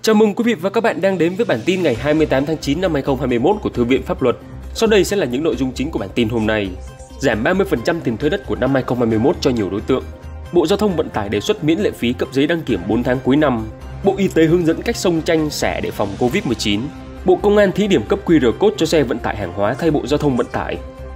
Chào mừng quý vị và các bạn đang đến với bản tin ngày 28 tháng 9 năm 2021 của Thư viện Pháp luật. Sau đây sẽ là những nội dung chính của bản tin hôm nay. Giảm 30% tiền thuê đất của năm 2021 cho nhiều đối tượng. Bộ Giao thông Vận tải đề xuất miễn lệ phí cấp giấy đăng kiểm 4 tháng cuối năm. Bộ Y tế hướng dẫn cách xông tranh xẻ để phòng Covid-19. Bộ Công an thí điểm cấp QR code cho xe vận tải hàng hóa thay Bộ Giao thông Vận tải.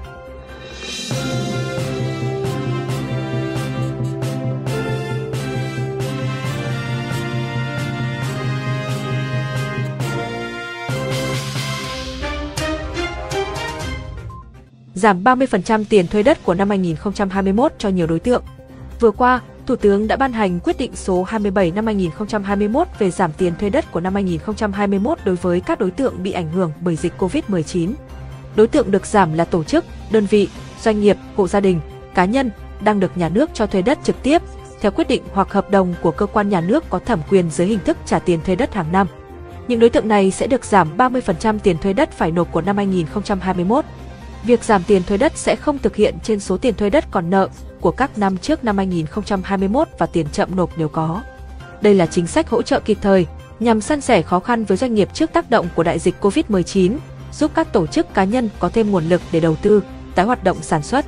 Giảm 30% tiền thuê đất của năm 2021 cho nhiều đối tượng. Vừa qua, Thủ tướng đã ban hành quyết định số 27 năm 2021 về giảm tiền thuê đất của năm 2021 đối với các đối tượng bị ảnh hưởng bởi dịch Covid-19. Đối tượng được giảm là tổ chức, đơn vị, doanh nghiệp, hộ gia đình, cá nhân đang được nhà nước cho thuê đất trực tiếp theo quyết định hoặc hợp đồng của cơ quan nhà nước có thẩm quyền dưới hình thức trả tiền thuê đất hàng năm. Những đối tượng này sẽ được giảm 30% tiền thuê đất phải nộp của năm 2021. Việc giảm tiền thuê đất sẽ không thực hiện trên số tiền thuê đất còn nợ của các năm trước năm 2021 và tiền chậm nộp nếu có. Đây là chính sách hỗ trợ kịp thời nhằm san sẻ khó khăn với doanh nghiệp trước tác động của đại dịch Covid-19, giúp các tổ chức cá nhân có thêm nguồn lực để đầu tư, tái hoạt động sản xuất.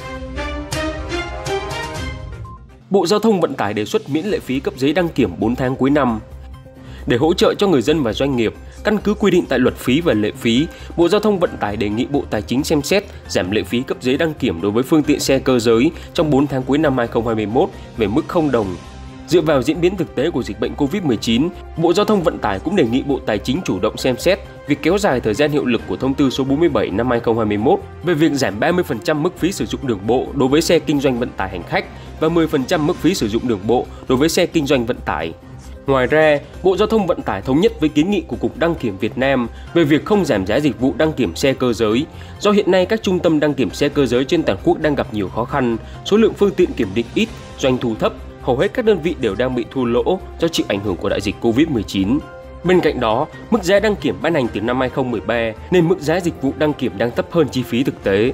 Bộ Giao thông Vận tải đề xuất miễn lệ phí cấp giấy đăng kiểm 4 tháng cuối năm. Để hỗ trợ cho người dân và doanh nghiệp, căn cứ quy định tại Luật phí và lệ phí, Bộ Giao thông Vận tải đề nghị Bộ Tài chính xem xét giảm lệ phí cấp giấy đăng kiểm đối với phương tiện xe cơ giới trong 4 tháng cuối năm 2021 về mức 0 đồng. Dựa vào diễn biến thực tế của dịch bệnh Covid-19, Bộ Giao thông Vận tải cũng đề nghị Bộ Tài chính chủ động xem xét việc kéo dài thời gian hiệu lực của Thông tư số 47 năm 2021 về việc giảm 30% mức phí sử dụng đường bộ đối với xe kinh doanh vận tải hành khách và 10% mức phí sử dụng đường bộ đối với xe kinh doanh vận tải. Ngoài ra, Bộ Giao thông Vận tải thống nhất với kiến nghị của Cục Đăng kiểm Việt Nam về việc không giảm giá dịch vụ đăng kiểm xe cơ giới. Do hiện nay các trung tâm đăng kiểm xe cơ giới trên toàn quốc đang gặp nhiều khó khăn, số lượng phương tiện kiểm định ít, doanh thu thấp, hầu hết các đơn vị đều đang bị thua lỗ do chịu ảnh hưởng của đại dịch Covid-19. Bên cạnh đó, mức giá đăng kiểm ban hành từ năm 2013 nên mức giá dịch vụ đăng kiểm đang thấp hơn chi phí thực tế.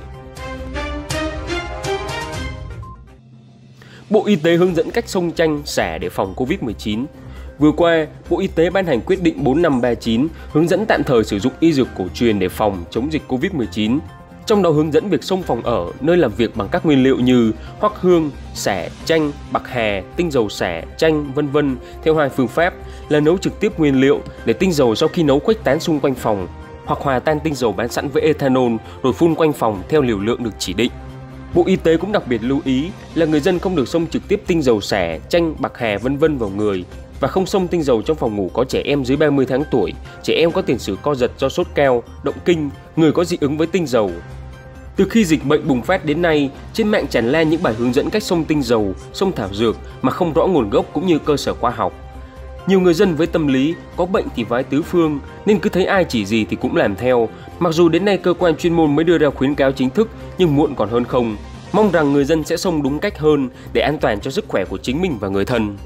Bộ Y tế hướng dẫn cách xông tranh xẻ để phòng Covid-19. Vừa qua, Bộ Y tế ban hành quyết định 4539 hướng dẫn tạm thời sử dụng y dược cổ truyền để phòng chống dịch Covid-19. Trong đó hướng dẫn việc xông phòng ở, nơi làm việc bằng các nguyên liệu như hoắc hương, xẻ, chanh, bạc hà, tinh dầu xẻ, chanh, v.v. theo hai phương pháp là nấu trực tiếp nguyên liệu để tinh dầu sau khi nấu khuếch tán xung quanh phòng, hoặc hòa tan tinh dầu bán sẵn với ethanol rồi phun quanh phòng theo liều lượng được chỉ định. Bộ Y tế cũng đặc biệt lưu ý là người dân không được xông trực tiếp tinh dầu xẻ, chanh, bạc hà v.v. vào người và không xông tinh dầu trong phòng ngủ có trẻ em dưới 30 tháng tuổi, trẻ em có tiền sử co giật do sốt cao, động kinh, người có dị ứng với tinh dầu. Từ khi dịch bệnh bùng phát đến nay, trên mạng tràn lan những bài hướng dẫn cách xông tinh dầu, xông thảo dược mà không rõ nguồn gốc cũng như cơ sở khoa học. Nhiều người dân với tâm lý có bệnh thì vái tứ phương nên cứ thấy ai chỉ gì thì cũng làm theo. Mặc dù đến nay cơ quan chuyên môn mới đưa ra khuyến cáo chính thức nhưng muộn còn hơn không. Mong rằng người dân sẽ xông đúng cách hơn để an toàn cho sức khỏe của chính mình và người thân.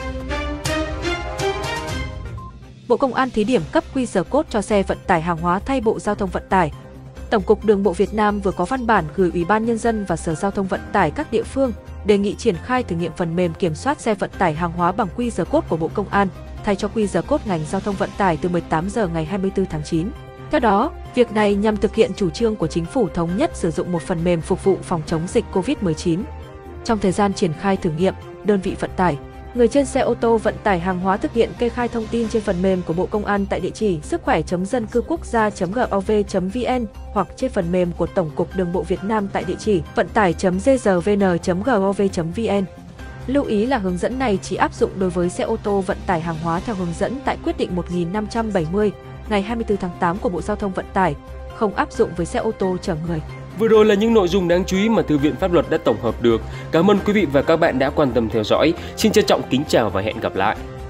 Bộ Công an thí điểm cấp QR code cho xe vận tải hàng hóa thay Bộ Giao thông Vận tải. Tổng cục Đường bộ Việt Nam vừa có văn bản gửi Ủy ban Nhân dân và Sở Giao thông Vận tải các địa phương đề nghị triển khai thử nghiệm phần mềm kiểm soát xe vận tải hàng hóa bằng QR code của Bộ Công an thay cho QR code ngành giao thông vận tải từ 18 giờ ngày 24 tháng 9. Theo đó, việc này nhằm thực hiện chủ trương của Chính phủ thống nhất sử dụng một phần mềm phục vụ phòng chống dịch Covid-19. Trong thời gian triển khai thử nghiệm, đơn vị vận tải, người trên xe ô tô vận tải hàng hóa thực hiện kê khai thông tin trên phần mềm của Bộ Công an tại địa chỉ sức khỏe.dân cư quốc gia.gov.vn hoặc trên phần mềm của Tổng cục Đường bộ Việt Nam tại địa chỉ vận tải.dzvn.gov.vn. Lưu ý là hướng dẫn này chỉ áp dụng đối với xe ô tô vận tải hàng hóa theo hướng dẫn tại quyết định 1570 ngày 24 tháng 8 của Bộ Giao thông Vận tải, không áp dụng với xe ô tô chở người. Vừa rồi là những nội dung đáng chú ý mà Thư viện Pháp luật đã tổng hợp được. Cảm ơn quý vị và các bạn đã quan tâm theo dõi. Xin trân trọng kính chào và hẹn gặp lại.